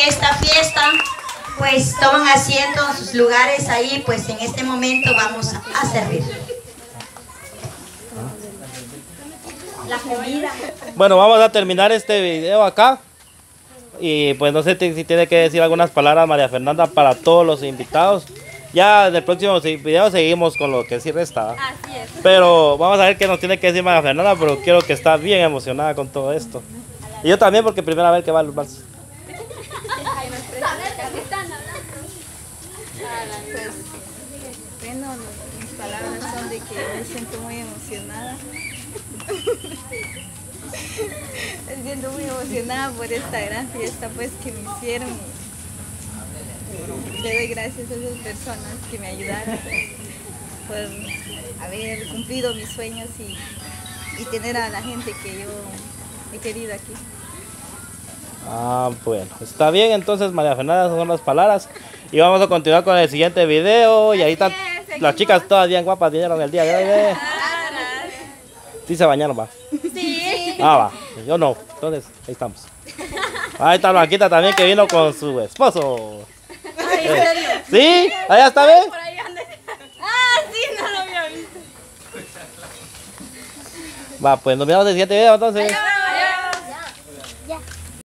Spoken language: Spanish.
esta fiesta, pues toman asiento en sus lugares ahí, pues en este momento vamos a servir la comida. Bueno, vamos a terminar este video acá. Y pues no sé si tiene que decir algunas palabras María Fernanda para todos los invitados. Ya en el próximo video seguimos con lo que sí resta. Así es. Pero vamos a ver qué nos tiene que decir María Fernanda, pero quiero que está bien emocionada con todo esto. Y yo también, porque primera vez que va a los vals. Pues, bueno, mis palabras son de que me siento muy emocionada. Me siento muy emocionada por esta gran fiesta pues que me hicieron. Le doy gracias a esas personas que me ayudaron por haber cumplido mis sueños y tener a la gente que yo he querido aquí. Ah, bueno, está bien, entonces María Fernanda, esas son las palabras. Y vamos a continuar con el siguiente video. Y ahí están las chicas todas bien guapas, vinieron el día de hoy. ¿Sí se bañaron, va? Sí. Ah, va, yo no, entonces ahí estamos. Ahí está Blanquita también que vino con su esposo. Ay, ¿en serio? ¿Sí? ¿Allá está bien? Por ahí anda. Ah, sí, no lo había visto. Va, pues nos vemos en el siguiente video entonces.